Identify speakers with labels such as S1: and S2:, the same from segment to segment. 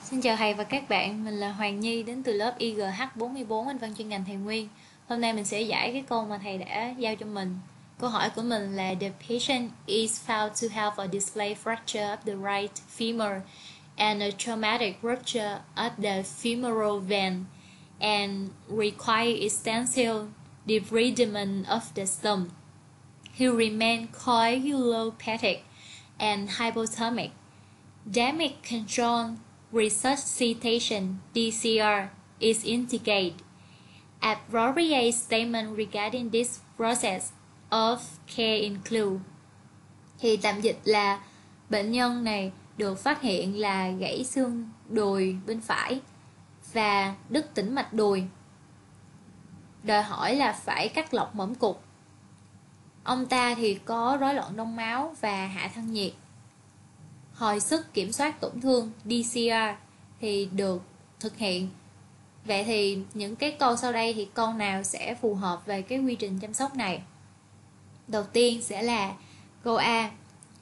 S1: Xin chào thầy và các bạn, mình là Hoàng Nhi đến từ lớp IGH44 Anh văn chuyên ngành thầy Nguyên. Hôm nay mình sẽ giải cái câu mà thầy đã giao cho mình. Câu hỏi của mình là The patient is found to have a displaced fracture of the right femur and a traumatic rupture of the femoral vein and require extensive debridement of the stump. He remained coagulopathic and hypothermic. Damage control resuscitation (DCR) is indicated. Appropriate statement regarding this process of care include. Thì tạm dịch là bệnh nhân này được phát hiện là gãy xương đùi bên phải và đứt tĩnh mạch đùi. Đòi hỏi là phải cắt lọc mỏm cục. Ông ta thì có rối loạn đông máu và hạ thân nhiệt. Hồi sức kiểm soát tổn thương DCR thì được thực hiện. Vậy thì những cái câu sau đây thì câu nào sẽ phù hợp về cái quy trình chăm sóc này? Đầu tiên sẽ là câu A.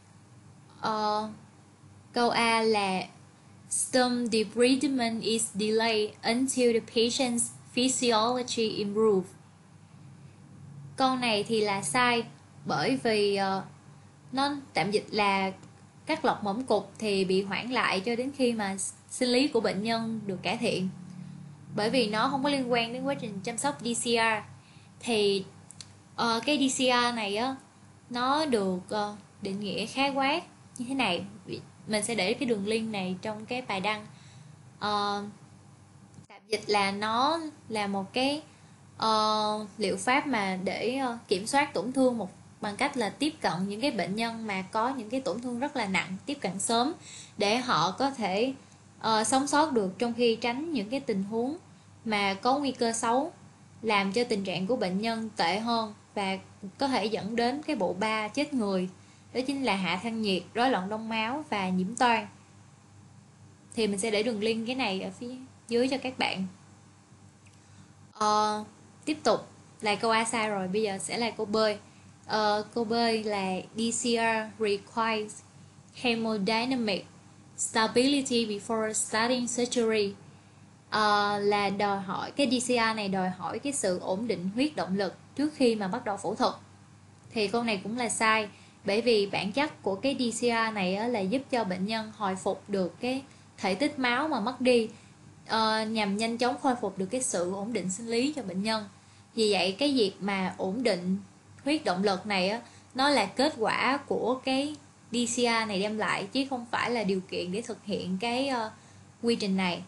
S1: Câu A là stump debridement is delayed until the patient's physiology improves. Câu này thì là sai bởi vì nó tạm dịch là cắt lọc mỏm cục thì bị hoãn lại cho đến khi mà sinh lý của bệnh nhân được cải thiện, bởi vì nó không có liên quan đến quá trình chăm sóc DCR. Thì cái DCR này á, nó được định nghĩa khái quát như thế này. Mình sẽ để cái đường link này trong cái bài đăng. Tạm dịch là nó là một cái liệu pháp mà để kiểm soát tổn thương bằng cách là tiếp cận những cái bệnh nhân mà có những cái tổn thương rất là nặng, tiếp cận sớm để họ có thể sống sót được, trong khi tránh những cái tình huống mà có nguy cơ xấu làm cho tình trạng của bệnh nhân tệ hơn và có thể dẫn đến cái bộ ba chết người. Đó chính là hạ thân nhiệt, rối loạn đông máu và nhiễm toan. Thì mình sẽ để đường link cái này ở phía dưới cho các bạn. Tiếp tục là câu A sai rồi, bây giờ sẽ là câu B. Câu B là DCR requires hemodynamic stability before starting surgery. Là đòi hỏi cái DCR này đòi hỏi cái sự ổn định huyết động lực trước khi mà bắt đầu phẫu thuật. Thì câu này cũng là sai, bởi vì bản chất của cái DCR này là giúp cho bệnh nhân hồi phục được cái thể tích máu mà mất đi, nhằm nhanh chóng khôi phục được cái sự ổn định sinh lý cho bệnh nhân. Vì vậy cái việc mà ổn định huyết động lực này nó là kết quả của cái DCR này đem lại, chứ không phải là điều kiện để thực hiện cái quy trình này.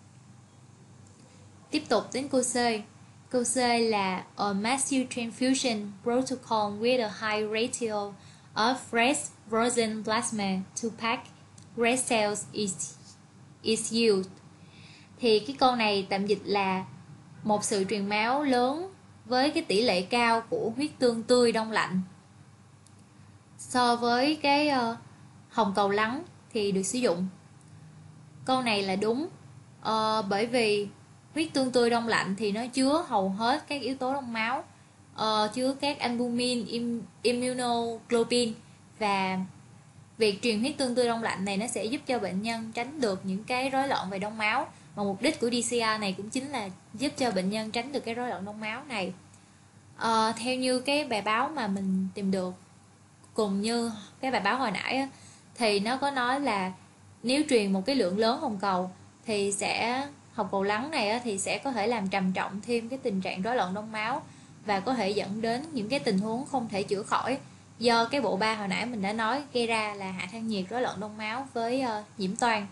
S1: Tiếp tục đến câu C. Câu C là a massive transfusion protocol with a high ratio of fresh frozen plasma to packed red cells is used. Thì cái câu này tạm dịch là một sự truyền máu lớn với cái tỷ lệ cao của huyết tương tươi đông lạnh so với cái hồng cầu lắng thì được sử dụng. Câu này là đúng, bởi vì huyết tương tươi đông lạnh thì nó chứa hầu hết các yếu tố đông máu, chứa các albumin, immunoglobulin, và việc truyền huyết tương tươi đông lạnh này nó sẽ giúp cho bệnh nhân tránh được những cái rối loạn về đông máu, mà mục đích của DCR này cũng chính là giúp cho bệnh nhân tránh được cái rối loạn đông máu này. Theo như cái bài báo mà mình tìm được cùng như cái bài báo hồi nãy thì nó có nói là nếu truyền một cái lượng lớn hồng cầu thì hồng cầu lắng này thì sẽ có thể làm trầm trọng thêm cái tình trạng rối loạn đông máu và có thể dẫn đến những cái tình huống không thể chữa khỏi, do cái bộ ba hồi nãy mình đã nói gây ra là hạ thân nhiệt, rối loạn đông máu với nhiễm toan.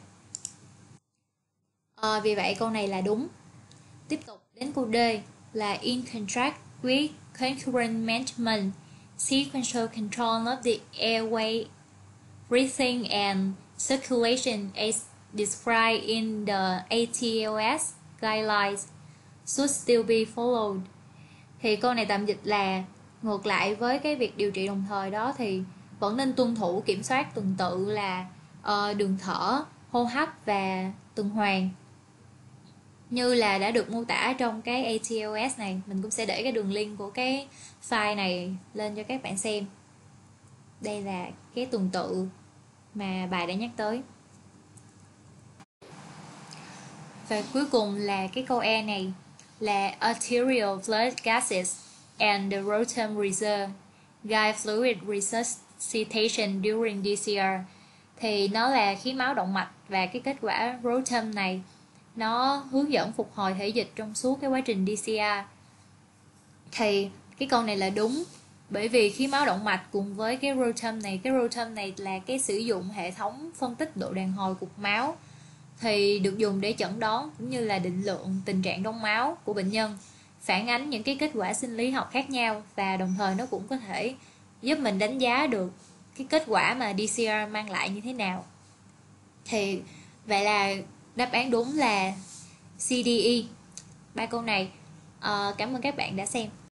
S1: Vì vậy câu này là đúng. Tiếp tục đến câu D là in contrast with concurrent management, sequential control of the airway, breathing and circulation as described in the ATLS guidelines should still be followed. Thì câu này tạm dịch là ngược lại với cái việc điều trị đồng thời đó thì vẫn nên tuân thủ kiểm soát tuần tự là đường thở, hô hấp và tuần hoàn như là đã được mô tả trong cái ATLS này. Mình cũng sẽ để cái đường link của cái file này lên cho các bạn xem. Đây là cái tuần tự mà bài đã nhắc tới. Và cuối cùng là cái câu E này là arterial blood gases and the rotum reserve guide fluid resuscitation during DCR. Thì nó là khí máu động mạch, và cái kết quả rotum này nó hướng dẫn phục hồi thể dịch trong suốt cái quá trình DCR. Thì cái câu này là đúng, bởi vì khí máu động mạch cùng với cái rotum này là cái sử dụng hệ thống phân tích độ đàn hồi cục máu, thì được dùng để chẩn đoán cũng như là định lượng tình trạng đông máu của bệnh nhân, phản ánh những cái kết quả sinh lý học khác nhau, và đồng thời nó cũng có thể giúp mình đánh giá được cái kết quả mà DCR mang lại như thế nào. Thì vậy là đáp án đúng là CDE. 3 câu này. Cảm ơn các bạn đã xem.